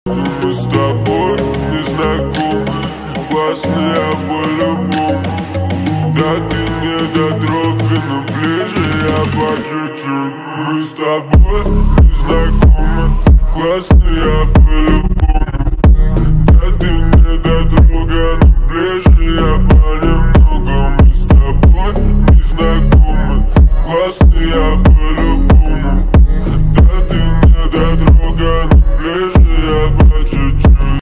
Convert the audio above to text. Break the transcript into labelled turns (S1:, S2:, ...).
S1: Мы с тобой не знакомы, классные по-любому. Да ты не дотрогана, ближе я по чуть-чуть. Мы с тобой